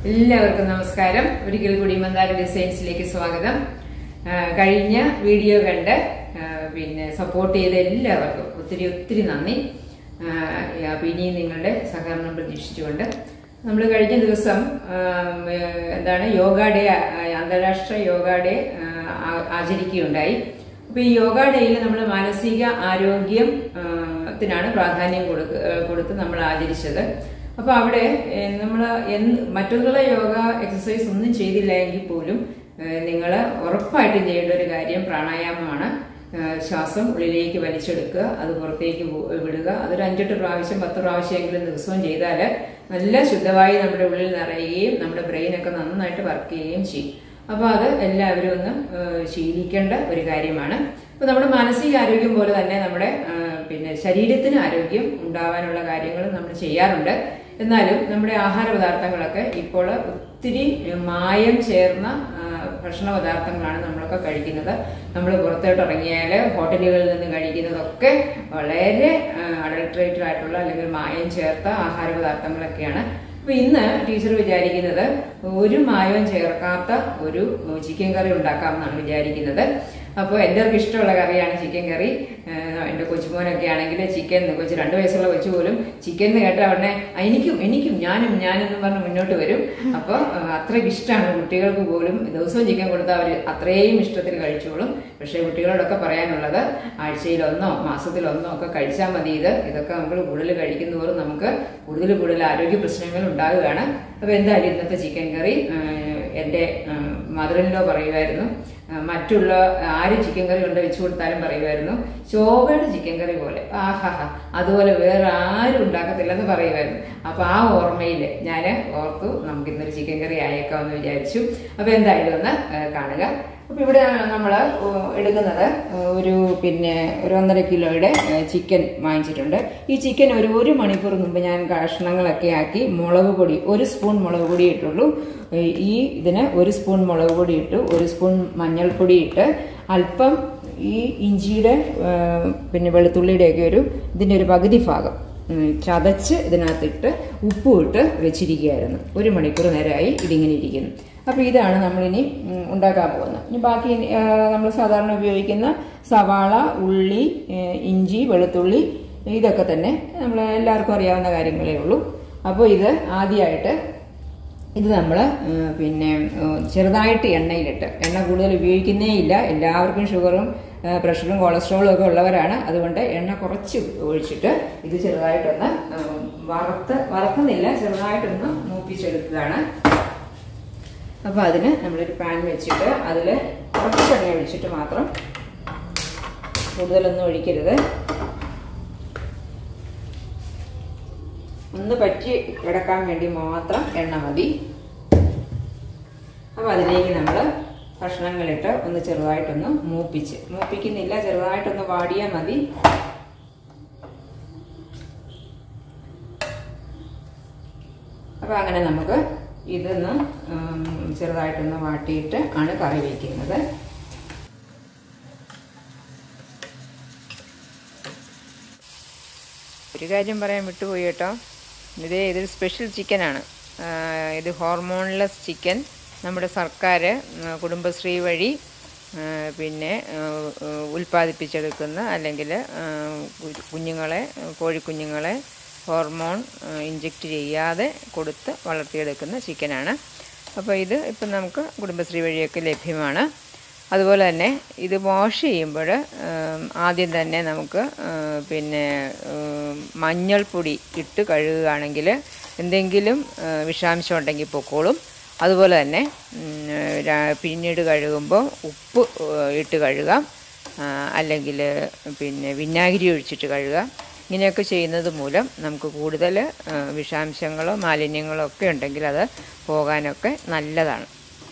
എല്ലാവർക്കും നമസ്കാരം. ഒരിക്കൽ കൂടി മന്ദാര ഡിസൈൻസിലേക്ക് സ്വാഗതം. കഴിഞ്ഞ വീഡിയോ കണ്ട് സപ്പോർട്ട് ചെയ്ത എല്ലാവർക്കും ഒത്തിരി നന്ദി. ഇനിയും നിങ്ങളുടെ സഹകരണം പ്രതീക്ഷിച്ചുകൊണ്ട് നമ്മൾ കഴിഞ്ഞ ദിവസം യോഗ ഡേ, അന്താരാഷ്ട്ര യോഗ ഡേ ആചരിക്കുകയുണ്ടായി. അപ്പൊ ഈ യോഗ ഡേയിൽ നമ്മൾ മാനസിക ആരോഗ്യത്തിനാണ് പ്രാധാന്യം കൊടുത്ത് നമ്മൾ ആചരിച്ചത്. അപ്പൊ അവിടെ നമ്മൾ മറ്റുള്ള യോഗ എക്സസൈസ് ഒന്നും ചെയ്തില്ല എങ്കിൽ പോലും നിങ്ങൾ ഉറപ്പായിട്ടും ചെയ്യേണ്ട ഒരു കാര്യം പ്രാണായാമമാണ്. ശ്വാസം ഉള്ളിലേക്ക് വലിച്ചെടുക്കുക, അത് പുറത്തേക്ക് വിടുക. അതൊരു 5-8 പ്രാവശ്യം 10 പ്രാവശ്യമെങ്കിലും ദിവസവും ചെയ്താൽ നല്ല ശുദ്ധവായു നമ്മുടെ ഉള്ളിൽ നിറയുകയും നമ്മുടെ ബ്രെയിനൊക്കെ നന്നായിട്ട് വർക്ക് ചെയ്യുകയും ചെയ്യും. അപ്പൊ അത് എല്ലാവരും ഒന്ന് ശീലിക്കേണ്ട ഒരു കാര്യമാണ്. അപ്പൊ നമ്മുടെ മാനസിക ആരോഗ്യം പോലെ തന്നെ നമ്മുടെ ശരീരത്തിന് ആരോഗ്യം ഉണ്ടാവാനുള്ള കാര്യങ്ങൾ നമ്മൾ ചെയ്യാറുണ്ട്. എന്നാലും നമ്മുടെ ആഹാര പദാർത്ഥങ്ങളൊക്കെ ഇപ്പോൾ ഒത്തിരി മായം ചേർന്ന ഭക്ഷണ പദാർത്ഥങ്ങളാണ് നമ്മളൊക്കെ കഴിക്കുന്നത്. നമ്മൾ പുറത്തോട്ട് ഇറങ്ങിയാൽ ഹോട്ടലുകളിൽ നിന്ന് കഴിക്കുന്നതൊക്കെ വളരെ അഡൾട്ടറേറ്റഡ് ആയിട്ടുള്ള അല്ലെങ്കിൽ മായം ചേർത്ത ആഹാര പദാർത്ഥങ്ങളൊക്കെയാണ്. അപ്പൊ ഇന്ന് ടീച്ചർ വിചാരിക്കുന്നത് ഒരു മായവും ചേർക്കാത്ത ഒരു ചിക്കൻ കറി ഉണ്ടാക്കാമെന്നാണ് വിചാരിക്കുന്നത്. അപ്പോൾ എല്ലാവർക്കും ഇഷ്ടമുള്ള കറിയാണ് ചിക്കൻ കറി. എൻ്റെ കൊച്ചുമോനൊക്കെ ആണെങ്കിൽ ചിക്കൻ, കൊച്ചു 2 വയസ്സുള്ള കൊച്ചു പോലും ചിക്കൻ എന്ന് കേട്ട ഉടനെ എനിക്കും ഞാനെന്നും പറഞ്ഞ് മുന്നോട്ട് വരും. അപ്പോൾ അത്രയ്ക്ക് ഇഷ്ടമാണ് കുട്ടികൾക്ക് പോലും. ദിവസവും ചിക്കൻ കൊടുത്താൽ അവർ അത്രയും ഇഷ്ടത്തിൽ കഴിച്ചോളും. പക്ഷേ കുട്ടികളോടൊക്കെ പറയാനുള്ളത് ആഴ്ചയിലൊന്നോ മാസത്തിലൊന്നോ ഒക്കെ കഴിച്ചാൽ മതി. ഇതൊക്കെ നമ്മൾ കൂടുതൽ കഴിക്കുന്നതോറും നമുക്ക് കൂടുതൽ ആരോഗ്യ പ്രശ്നങ്ങൾ ഉണ്ടാവുകയാണ്. അപ്പോൾ എന്തായാലും ഇന്നത്തെ ചിക്കൻ കറി എൻ്റെ മദറിൻലോ പറയുമായിരുന്നു, മറ്റുള്ള ആര് ചിക്കൻ കറി കൊണ്ട് വെച്ചു കൊടുത്താലും പറയുമായിരുന്നു ശോഭയുടെ ചിക്കൻ കറി പോലെ, അതുപോലെ വേറെ ആരും ഉണ്ടാക്കത്തില്ലെന്ന് പറയുമായിരുന്നു. അപ്പൊ ആ ഓർമ്മയിൽ ഞാൻ ഓർത്തു നമുക്കിന്നൊരു ചിക്കൻ കറി ആയേക്കാമെന്ന് വിചാരിച്ചു. അപ്പൊ എന്തായാലും ഒന്ന് കാണുക. അപ്പൊ ഇവിടെ നമ്മൾ എടുക്കുന്നത് ഒരു 1.5 കിലോയുടെ ചിക്കൻ വാങ്ങിച്ചിട്ടുണ്ട്. ഈ ചിക്കൻ ഒരു 1 മണിക്കൂർ മുമ്പ് ഞാൻ കഷ്ണങ്ങളൊക്കെ ആക്കി മുളക് പൊടി 1 സ്പൂൺ മുളക് പൊടി ഇട്ടുള്ളൂ. ഇതിന് 1 സ്പൂൺ മുളക് പൊടി ഇട്ടു, 1 സ്പൂൺ മഞ്ഞൾപ്പൊടി ഇട്ട്, അല്പം ഈ ഇഞ്ചിയുടെ വെളുത്തുള്ളിയുടെയൊക്കെ ഇതിൻ്റെ ഒരു പകുതി ഭാഗം ചതച്ച് ഇതിനകത്തിട്ട് ഉപ്പും ഇട്ട് വെച്ചിരിക്കുകയായിരുന്നു. 1 മണിക്കൂർ നേരമായി ഇതിങ്ങനെ ഇരിക്കുന്നു. അപ്പോൾ ഇതാണ് നമ്മളിനി ഉണ്ടാക്കാൻ പോകുന്നത്. ഇനി ബാക്കി നമ്മൾ സാധാരണ ഉപയോഗിക്കുന്ന സവാള, ഉള്ളി, ഇഞ്ചി, വെളുത്തുള്ളി, ഇതൊക്കെ തന്നെ നമ്മൾ എല്ലാവർക്കും അറിയാവുന്ന കാര്യങ്ങളേ ഉള്ളൂ. അപ്പോൾ ഇത് ആദ്യമായിട്ട് നമ്മൾ ചെറുതായിട്ട് എണ്ണയിലിട്ട്, എണ്ണ കൂടുതൽ ഉപയോഗിക്കുന്നേ ഇല്ല. എല്ലാവർക്കും ഷുഗറും പ്രഷറും കൊളസ്ട്രോളും ഒക്കെ ഉള്ളവരാണ്. അതുകൊണ്ട് എണ്ണ കുറച്ച് ഒഴിച്ചിട്ട് ഇത് ചെറുതായിട്ടൊന്ന് വറുക്കുന്നില്ല, ചെറുതായിട്ടൊന്ന് മൂപ്പിച്ചെടുക്കുകയാണ്. അപ്പോൾ അതിന് നമ്മളൊരു പാൻ വെച്ചിട്ട് അതിൽ കുറച്ച് എണ്ണ ഒഴിച്ചിട്ട് മാത്രം, കൂടുതലൊന്നും ഒഴിക്കരുത്. ഒന്ന് പറ്റി കിടക്കാൻ വേണ്ടി മാത്രം എണ്ണ മതി. അപ്പോൾ അതിലേക്ക് നമ്മൾ കഷ്ണങ്ങളിട്ട് ഒന്ന് ചെറുതായിട്ടൊന്ന് മൂപ്പിക്കുന്നില്ല, ചെറുതായിട്ടൊന്ന് വാടിയാൽ മതി. അപ്പോൾ അങ്ങനെ നമുക്ക് ഇതൊന്ന് ചെറുതായിട്ടൊന്ന് വാട്ടിയിട്ട് ആണ് കറി വയ്ക്കുന്നത്. ഒരു കാര്യം പറയാൻ വിട്ടുപോയി കേട്ടോ, ഇതൊരു സ്പെഷ്യൽ ചിക്കനാണ്. ഇത് ഹോർമോൺലെസ് ചിക്കൻ. നമ്മുടെ സർക്കാർ കുടുംബശ്രീ വഴി ഉൽപ്പാദിപ്പിച്ചെടുക്കുന്ന, അല്ലെങ്കിൽ കോഴിക്കുഞ്ഞുങ്ങളെ ഹോർമോൺ ഇഞ്ചെക്റ്റ് ചെയ്യാതെ കൊടുത്ത് വളർത്തിയെടുക്കുന്ന ചിക്കനാണ്. അപ്പോൾ ഇത് ഇപ്പം നമുക്ക് കുടുംബശ്രീ വഴിയൊക്കെ ലഭ്യമാണ്. അതുപോലെ തന്നെ ഇത് വാഷ് ചെയ്യുമ്പോൾ ആദ്യം തന്നെ നമുക്ക് മഞ്ഞൾപ്പൊടി ഇട്ട് കഴുകുകയാണെങ്കിൽ എന്തെങ്കിലും വിഷാംശം ഉണ്ടെങ്കിൽ പൊക്കോളും. അതുപോലെ തന്നെ പിന്നീട് കഴുകുമ്പോൾ ഉപ്പ് ഇട്ട് കഴുകാം, അല്ലെങ്കിൽ വിനാഗിരി ഒഴിച്ചിട്ട് കഴുകാം. ഇങ്ങനെയൊക്കെ ചെയ്യുന്നത് മൂലം നമുക്ക് കൂടുതൽ വിഷാംശങ്ങളോ മാലിന്യങ്ങളോ ഒക്കെ ഉണ്ടെങ്കിൽ അത് പോകാനൊക്കെ നല്ലതാണ്.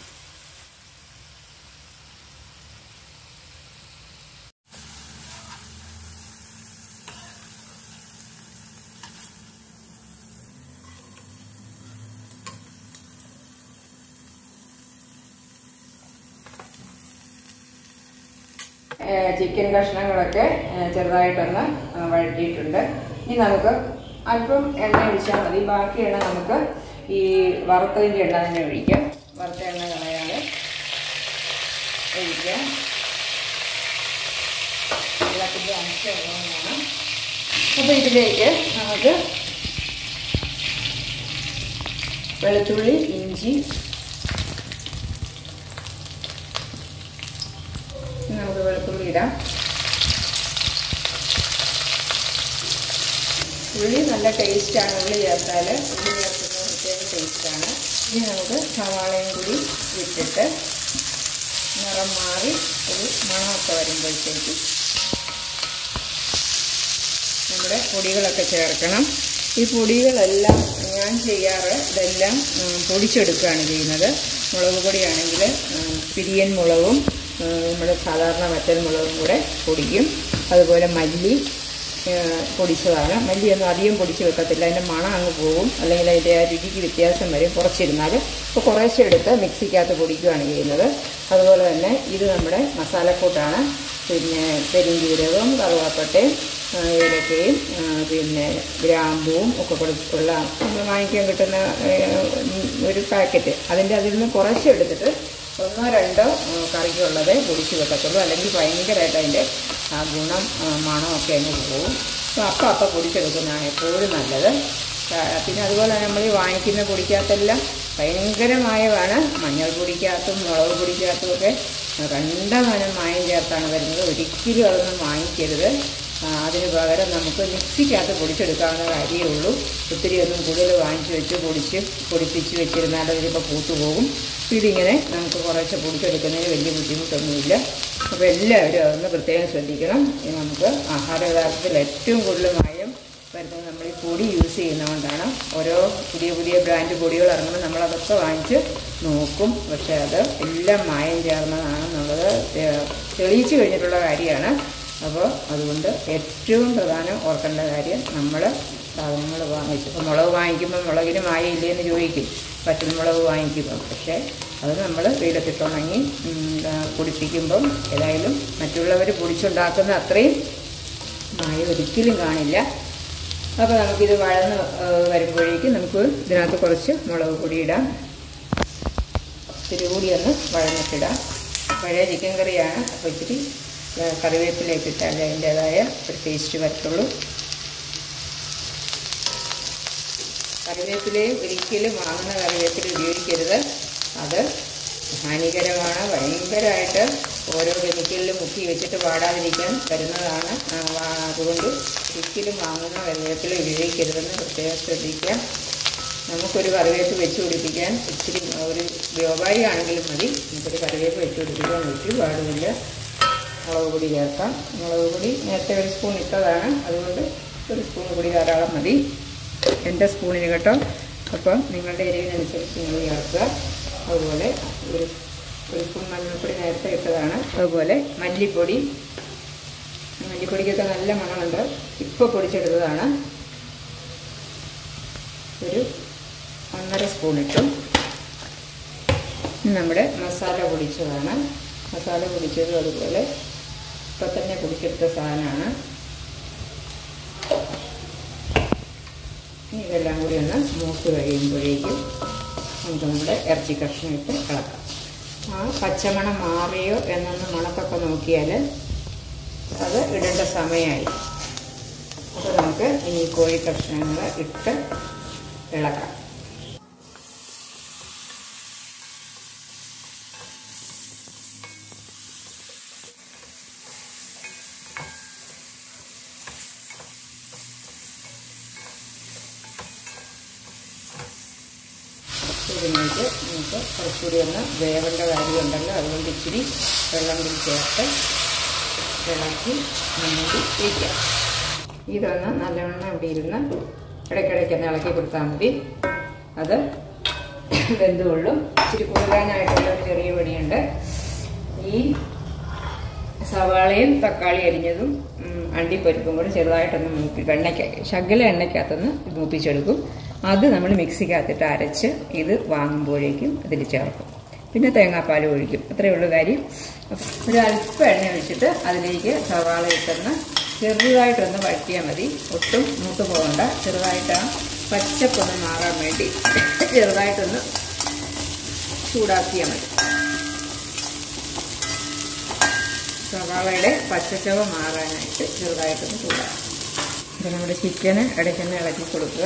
ചിക്കൻ കഷ്ണങ്ങളൊക്കെ ചെറുതായിട്ടൊന്ന് വഴറ്റിയിട്ടുണ്ട്. ഇനി നമുക്ക് അല്പം എണ്ണ ഒഴിച്ചാൽ മതി. ബാക്കി എണ്ണ നമുക്ക് ഈ വറുത്തതിൻ്റെ എണ്ണ തന്നെ ഒഴിക്കാം. വറുത്ത എണ്ണ കളയാതെ ഒഴിക്കാം. വെള്ളത്തിൻ്റെ അംശം ഉള്ളതാണ്. അപ്പോൾ ഇതിലേക്ക് നമുക്ക് വെളുത്തുള്ളി, ഇഞ്ചി നമുക്ക് വെളുത്തുള്ളി ഇടാം. ഉള്ളി നല്ല ടേസ്റ്റാണ്. ഉള്ളി ചേർത്താൽ ഉള്ളി ചേർക്കുന്നത് പ്രത്യേക ടേസ്റ്റാണ്. ഇനി നമുക്ക് സവാളയും കൂടി ഇട്ടിട്ട് നിറം മാറി ഒരു മണമൊക്കെ വരുമ്പോഴത്തേക്ക് നമ്മുടെ പൊടികളൊക്കെ ചേർക്കണം. ഈ പൊടികളെല്ലാം ഞാൻ ചെയ്യാറ് ഇതെല്ലാം പൊടിച്ചെടുക്കുകയാണ് ചെയ്യുന്നത്. മുളക് പൊടിയാണെങ്കിൽ പിരിയൻ മുളകും നമ്മുടെ സാധാരണ വറ്റൽ മുളകും കൂടെ പൊടിക്കും. അതുപോലെ മല്ലി പൊടിച്ചതാണ്. മല്ലിയൊന്നും അധികം പൊടിച്ച് വെക്കത്തില്ല, അതിൻ്റെ മണം അങ്ങ് പോകും, അല്ലെങ്കിൽ അതിൻ്റെ ആ രുചിക്ക് വ്യത്യാസം വരും കുറച്ചിരുന്നാൽ. ഇപ്പോൾ കുറേശ്ശെ എടുത്ത് മിക്സിക്കകത്ത് പൊടിക്കുകയാണ് ചെയ്യുന്നത്. അതുപോലെ തന്നെ ഇത് നമ്മുടെ മസാലക്കൂട്ടാണ്. പിന്നെ പെരുംജീരകവും കറുവാപ്പട്ടയും ഏലക്കയും പിന്നെ ഗ്രാമ്പൂവും ഒക്കെ കൊടുത്തുള്ള നമ്മൾ വാങ്ങിക്കാൻ കിട്ടുന്ന ഒരു പാക്കറ്റ്, അതിൽ നിന്ന് കുറച്ച് എടുത്തിട്ട് 1-2 കറിക്കുള്ളതേ പൊടിച്ച് വെക്കത്തുള്ളൂ. അല്ലെങ്കിൽ ഭയങ്കരമായിട്ട് അതിൻ്റെ ആ ഗുണം മണമൊക്കെ അങ്ങ് പോകും. അപ്പോൾ അപ്പം പൊടിച്ചെടുക്കുന്നതാണ് എപ്പോഴും നല്ലത്. പിന്നെ അതുപോലെ നമ്മൾ ഈ വാങ്ങിക്കുന്ന പൊടിക്കകത്തെല്ലാം ഭയങ്കരമായമാണ്. മഞ്ഞൾ പൊടിക്കകത്തും മുളക് പൊടിക്കകത്തും ഒക്കെ കണ്ടമാനം മായം ചേർത്താണ് വരുന്നത്. ഒരിക്കലും അതൊന്നും വാങ്ങിക്കരുത്. അതിന് പകരം നമുക്ക് മിക്സിക്കകത്ത് പൊടിച്ചെടുക്കാവുന്ന കാര്യമേ ഉള്ളൂ. ഒത്തിരി ഒന്നും കൂടുതൽ വാങ്ങിച്ച് വെച്ച് പൊടിപ്പിച്ച് വെച്ചിരുന്നാൽ അതിലിപ്പോൾ പൂത്തുപോകും. ഇതിങ്ങനെ നമുക്ക് കുറച്ച് പൊടിച്ചെടുക്കുന്നതിന് വലിയ ബുദ്ധിമുട്ടൊന്നുമില്ല. അപ്പോൾ എല്ലാവരും അതൊന്ന് പ്രത്യേകം ശ്രദ്ധിക്കണം. നമുക്ക് ആഹാരപദാർത്ഥത്തിൽ ഏറ്റവും കൂടുതൽ മായം വരുന്നത് നമ്മൾ ഈ പൊടി യൂസ് ചെയ്യുന്നതുകൊണ്ടാണ്. ഓരോ പുതിയ ബ്രാൻഡ് പൊടികൾ ഇറങ്ങുമ്പോൾ നമ്മളതൊക്കെ വാങ്ങിച്ച് നോക്കും. പക്ഷേ അത് എല്ലാം മായം ചേർന്നതാണെന്നുള്ളത് തെളിയിച്ചു കഴിഞ്ഞിട്ടുള്ള കാര്യമാണ്. അപ്പോൾ അതുകൊണ്ട് ഏറ്റവും പ്രധാനം ഓർക്കേണ്ട കാര്യം, നമ്മൾ സാധനങ്ങൾ വാങ്ങിച്ചു. ഇപ്പോൾ മുളക് വാങ്ങിക്കുമ്പോൾ മുളകിന് മായയില്ലേന്ന് ചോദിക്കും, പച്ചമുളക് വാങ്ങിക്കുമ്പം. പക്ഷേ അത് നമ്മൾ വെയിലത്തിട്ടുണങ്ങി പൊടിപ്പിക്കുമ്പം ഏതായാലും മറ്റുള്ളവർ പൊടിച്ചുണ്ടാക്കുന്ന അത്രയും മായം ഒരിക്കലും കാണില്ല. അപ്പോൾ നമുക്കിത് വഴന്ന് വരുമ്പോഴേക്കും നമുക്ക് ഇതിനകത്ത് കുറച്ച് മുളക് പൊടി ഇടാം. ഇത്തിരി കൂടി ഒന്ന് വഴന്നിട്ടിടാം. പഴയ ചിക്കൻ കറിയാണ്, അപ്പോൾ ഇത്തിരി കറിവേപ്പിലേക്ക് ഇട്ടാൽ അതിൻ്റേതായ ഒരു ടേസ്റ്റ് വരത്തുള്ളൂ. കറിവേപ്പിലയും ഒരിക്കലും വാങ്ങുന്ന കറിവേപ്പില ഉപയോഗിക്കരുത്. അത് ഹാനികരമാണ്. ഭയങ്കരമായിട്ട് ഓരോ കെമിക്കലിലും മുക്കി വെച്ചിട്ട് പാടാതിരിക്കാൻ വരുന്നതാണ്. അതുകൊണ്ട് ഒരിക്കലും വാങ്ങുന്ന കറിവേപ്പില ഉപയോഗിക്കരുതെന്ന് പ്രത്യേകം ശ്രദ്ധിക്കാം. നമുക്കൊരു കറിവേപ്പ് വെച്ച് പിടിപ്പിക്കാൻ ഇച്ചിരി ഒരു വ്യാപാരി ആണെങ്കിലും മതി, നമുക്കൊരു കറിവേപ്പ് വെച്ച് പിടിപ്പിക്കാൻ ഒരു പാടുമില്ല. മുളക് പൊടി ചേർക്കാം. മുളക് പൊടി നേരത്തെ 1 സ്പൂൺ ഇട്ടതാണ്, അതുകൊണ്ട് 1 സ്പൂൺ കൂടി ധാരാളം മതി. എൻ്റെ സ്പൂണിന് കേട്ടോ. അപ്പം നിങ്ങളുടെ എരിവിനനുസരിച്ച് നിങ്ങൾ ചേർക്കുക. അതുപോലെ ഒരു സ്പൂൺ മഞ്ഞൾപ്പൊടി നേരത്തെ ഇട്ടതാണ്. അതുപോലെ മല്ലിപ്പൊടിക്കൊക്കെ നല്ല മണമുണ്ട്. ഇപ്പോൾ പൊടിച്ചെടുത്തതാണ്. ഒരു 1.5 സ്പൂൺ ഇട്ടു. നമ്മുടെ മസാല പൊടിച്ചതാണ്. മസാല പൊടിച്ചതും അതുപോലെ ഇപ്പം തന്നെ പൊടിച്ചെടുത്ത സാധനമാണ്. ഇനി ഇതെല്ലാം കൂടി ഒന്ന് മൂത്ത് കഴിയുമ്പോഴേക്കും നമുക്ക് നമ്മുടെ ഇറച്ചി കഷ്ണം ഇട്ട് ഇളക്കാം. ആ പച്ചമണം മാറിയോ എന്നൊന്ന് മണക്കൊക്കെ നോക്കിയാൽ അത് ഇടേണ്ട സമയമായി. അപ്പോൾ നമുക്ക് ഇനി കോഴി കഷ്ണങ്ങൾ ഇട്ട് ഇളക്കാം. ഇതിലേക്ക് നമുക്ക് കുറച്ചുകൂടി ഒന്ന് വേവേണ്ട കാര്യമുണ്ടല്ലോ, അതുകൊണ്ട് ഇച്ചിരി വെള്ളം കൂടി ചേർത്ത് ഇളക്കി മൂടി വയ്ക്കാം. ഇതൊന്ന് നല്ലവണ്ണം ഇവിടെ ഇരുന്ന് ഇടയ്ക്കിടയ്ക്കൊന്ന് ഇളക്കി കൊടുത്താൽ മതി. അത് വെന്തുകൊള്ളും. ഇച്ചിരി കുറുകാനായിട്ടുള്ളൊരു ചെറിയ പണിയുണ്ട്. ഈ സവാളയും തക്കാളി അരിഞ്ഞതും അണ്ടിപ്പരിപ്പും കൂടി ചെറുതായിട്ടൊന്ന് ശകല എണ്ണയ്ക്കകത്തൊന്ന് മൂപ്പിച്ചെടുക്കും. അത് നമ്മൾ മിക്സിക്കകത്തിട്ട് അരച്ച് ഇത് വാങ്ങുമ്പോഴേക്കും ഇതിൽ ചേർക്കും. പിന്നെ തേങ്ങാപ്പാൽ ഒഴിക്കും. അത്രയേ ഉള്ളൂ കാര്യം. ഒരു അല്പം എണ്ണ ഒഴിച്ചിട്ട് അതിലേക്ക് സവാള ഇട്ടൊന്ന് ചെറുതായിട്ടൊന്ന് വഴറ്റിയാൽ മതി. ഒട്ടും മൂത്ത് പോകണ്ട. ചെറുതായിട്ട് പച്ചപ്പൊന്ന് മാറാൻ വേണ്ടി ചെറുതായിട്ടൊന്ന് ചൂടാക്കിയാൽ മതി. സവാളയുടെ പച്ചച്ചവ മാറാനായിട്ട് ചെറുതായിട്ടൊന്ന് ചൂടാക്കാം. അപ്പോൾ നമ്മുടെ ചിക്കന് ഇടയ്ക്കൊന്ന് ഇളക്കി കൊടുക്കുക.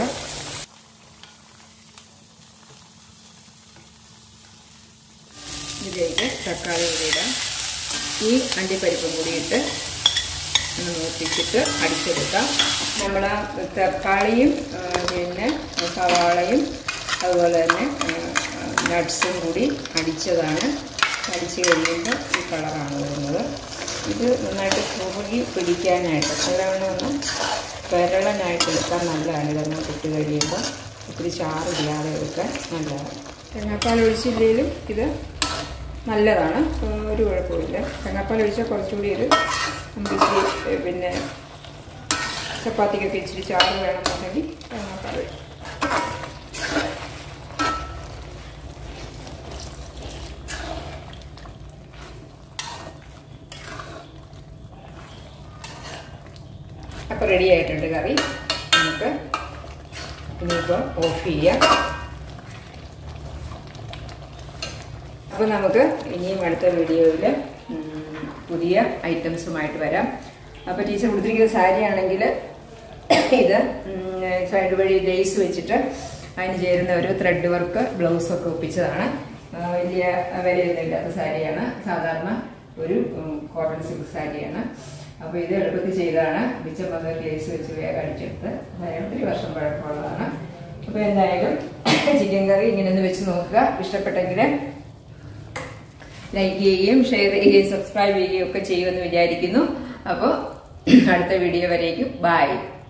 ഇതിലേക്ക് തക്കാളി കൂടി ഇടാം. ഈ അണ്ടിപ്പരിപ്പും കൂടി ഇട്ട് ഒന്ന് മൂപ്പിച്ചിട്ട് അടിച്ചെടുക്കാം. നമ്മൾ ആ തക്കാളിയും പിന്നെ സവാളയും അതുപോലെ തന്നെ നട്ട്സും കൂടി അടിച്ചതാണ്. അടിച്ച് കഴിയുമ്പോൾ ഈ കളറാണ് വരുന്നത്. ഇത് നന്നായിട്ട് കുറുകി പിടിക്കാനായിട്ട് നല്ലവണ്ണം ഒന്ന് പെരളനായിട്ട് എടുക്കാൻ നല്ലതാണ്. ഇതങ്ങോട്ട് ഇട്ട് കഴിയുമ്പോൾ ഒത്തിരി ചാറില്ലാതെ എടുക്കാൻ നല്ലതാണ്. തേങ്ങാപ്പാൽ ഒഴിച്ചില്ലെങ്കിലും ഇത് നല്ലതാണ്, ഒരു കുഴപ്പമില്ല. തേങ്ങാപ്പാൽ ഒഴിച്ചാൽ കുറച്ചുകൂടി ഒരു നമുക്ക് ഇച്ചിരി പിന്നെ ചപ്പാത്തിക്കൊക്കെ ഇച്ചിരി ചാറ് വേണമെന്നുണ്ടെങ്കിൽ തേങ്ങാപ്പാൽ ഒഴിക്കും. അപ്പോൾ റെഡി ആയിട്ടുണ്ട് കറി. നമുക്ക് ഇനിയിപ്പോൾ ഓഫ് ചെയ്യാം. അപ്പോൾ നമുക്ക് ഇനിയും അടുത്ത വീഡിയോയിൽ പുതിയ ഐറ്റംസുമായിട്ട് വരാം. അപ്പോൾ ടീച്ചർ കൊടുത്തിരിക്കുന്ന സാരി ആണെങ്കിൽ ഇത് സൈഡ് വഴി ലേസ് വെച്ചിട്ട് അതിന് ചേരുന്ന ഒരു ത്രെഡ് വർക്ക് ബ്ലൗസൊക്കെ ഒപ്പിച്ചതാണ്. വലിയ വിലയൊന്നും ഇല്ലാത്ത സാരിയാണ്. സാധാരണ ഒരു കോട്ടൺ സിൽക്ക് സാരിയാണ്. അപ്പോൾ ഇത് എളുപ്പത്തിൽ ചെയ്തതാണ്. മിച്ചം വന്ന ലേസ് വെച്ച് വേഗം അടിച്ചെടുത്ത് ഒത്തിരി വർഷം പഴക്കമുള്ളതാണ്. അപ്പോൾ എന്തായാലും ചിക്കൻ കറി ഇങ്ങനെ ഒന്ന് വെച്ച് നോക്കുക. ഇഷ്ടപ്പെട്ടെങ്കിൽ ലൈക്ക് ചെയ്യുകയും ഷെയർ ചെയ്യുകയും സബ്സ്ക്രൈബ് ചെയ്യുകയും ഒക്കെ ചെയ്യുമെന്ന് വിചാരിക്കുന്നു. അപ്പോൾ അടുത്ത വീഡിയോ വരേക്കും ബൈ.